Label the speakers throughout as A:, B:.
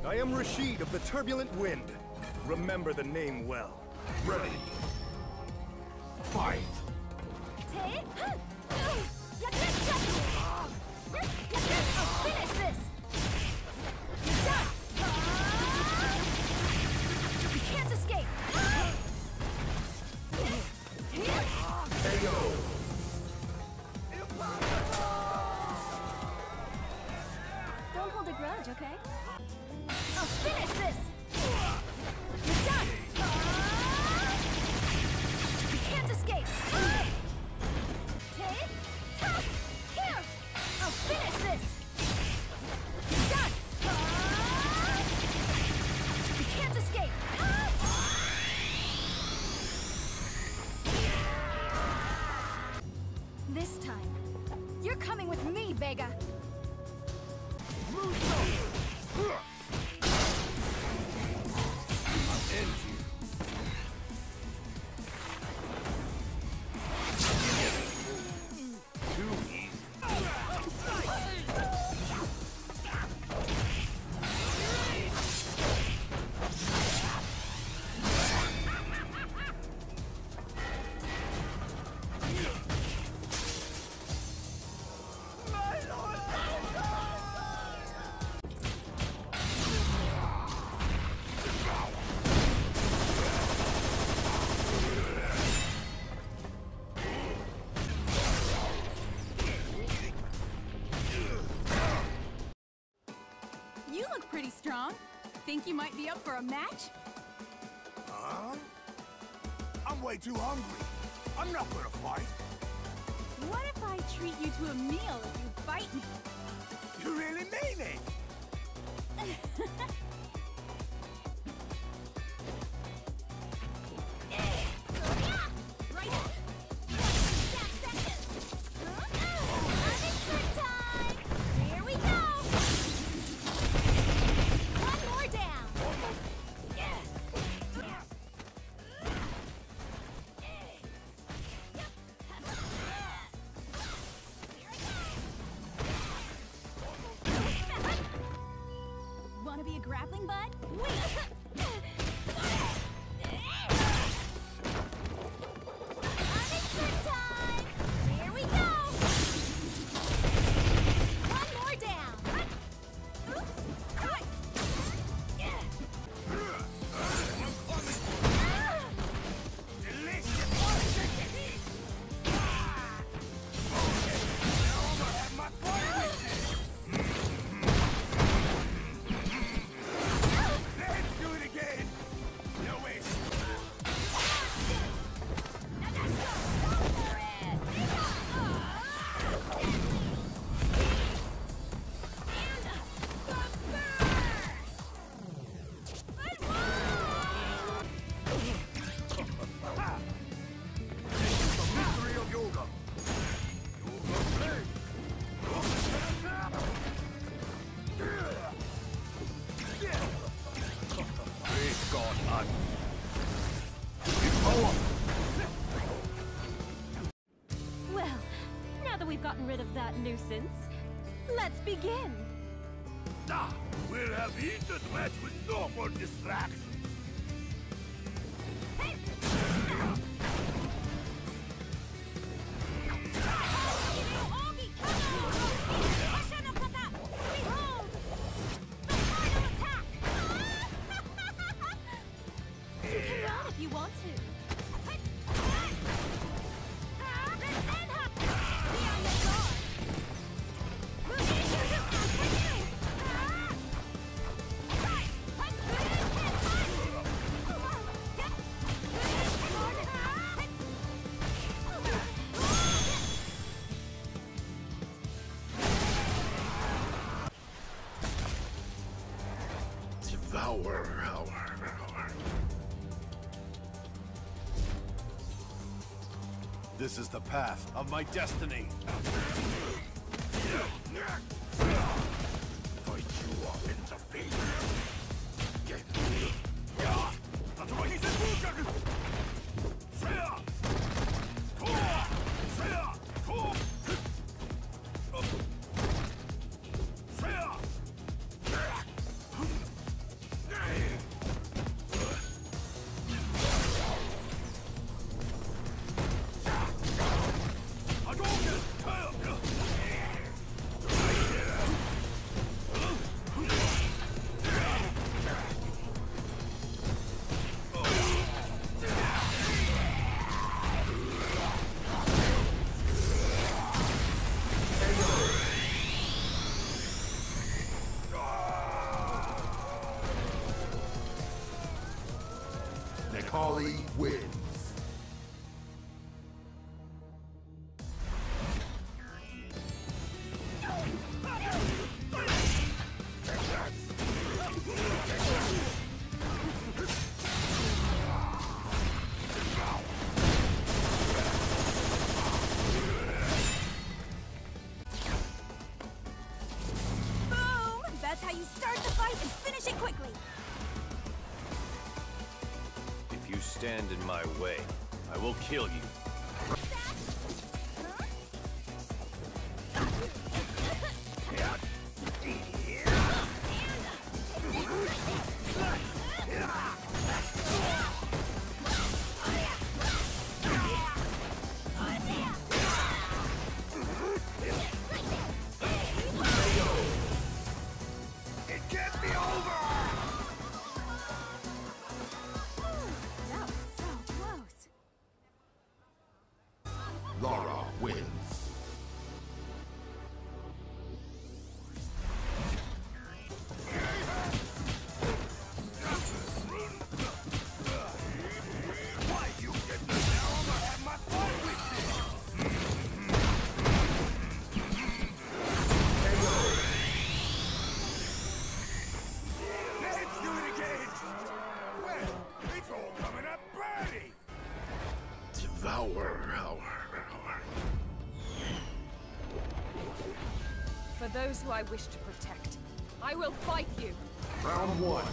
A: I am Rashid of the Turbulent Wind. Remember the name well.
B: Ready. Fight!
C: Finish this! You're done! You can't escape!
B: KO!
C: Don't hold a grudge, okay? I'll finish this! You're done! You can't escape! Here! I'll finish this! You're done! You can't escape! This time, you're coming with me, Vega!
D: You look pretty strong. Think you might be up for a match?
B: Huh? I'm way too hungry. I'm not gonna fight.
D: What if I treat you to a meal if you fight me?
B: You really mean it?
D: Wanna be a grappling bud?
C: Well, now that we've gotten rid of that nuisance, let's begin!
B: We'll have eaten match with no more distractions.
C: You can run if you want to.
B: Devour. This is the path of my destiny. Fight you off into peace. Kali wins.
C: That's how you start the fight and finish it quickly!
A: If you stand in my way, I will kill you.
B: Lara wins. Why you get the hell to have my fun with this? Let's do it again. Well, it's all coming up pretty. Devour our.
E: For those who I wish to protect, I will fight you.
B: Round one.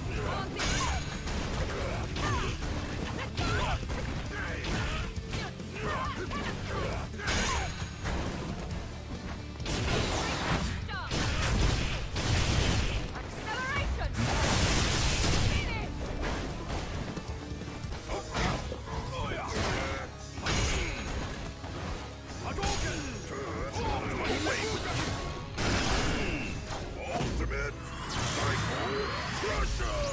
B: Ultimate Psycho Crusher!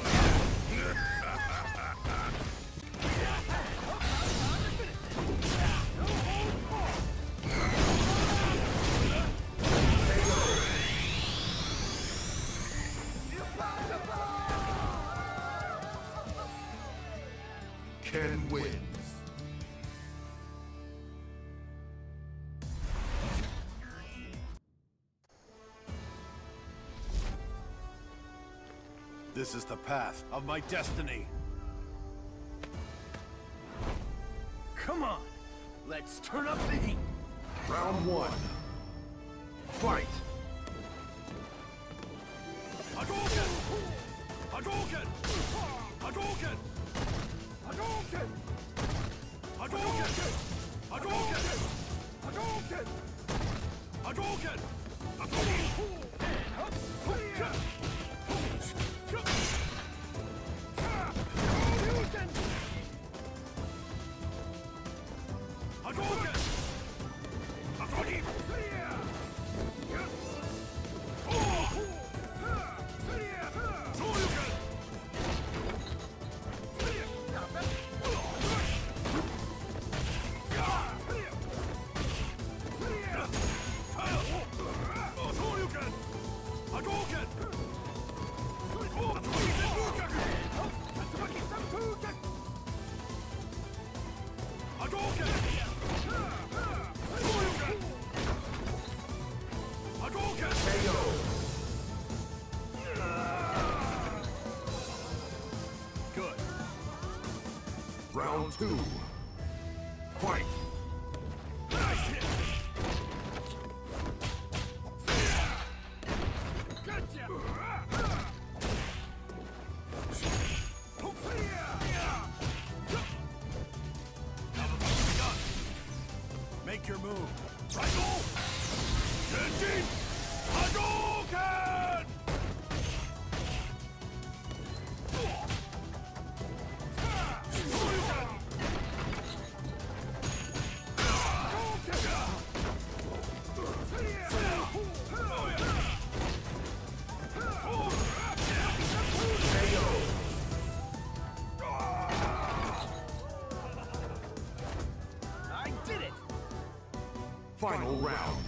B: Ken wins.
A: This is the path of my destiny. Come on, let's turn up the heat.
B: Round one. Fight!
A: Hadouken! Hadouken! Hadouken! Hadouken! Hadouken! Hadouken! Hadouken! Hadouken! Good.
B: Round two. Fight!
A: Nice hit. Gotcha. Make your move. Triangle! Genji! Hadouken!
B: Final round.